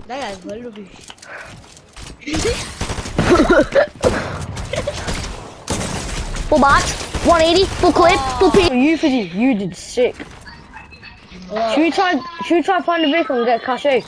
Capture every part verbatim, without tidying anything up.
That guy's very Full box, one eighty, full clip, full P. You did, you did sick. Should we try? Should we try and find a vehicle and get cachet?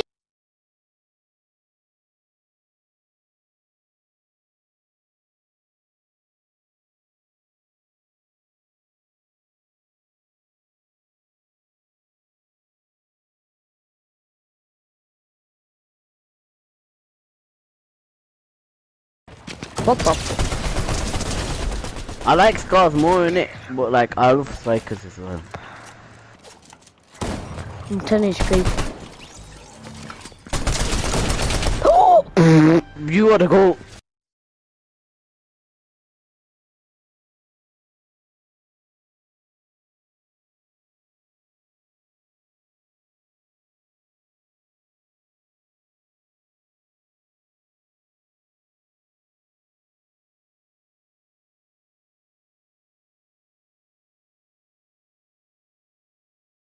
What the? I like Scars more in it, but like I love Strikers as well. I'm ten H P. You gotta go.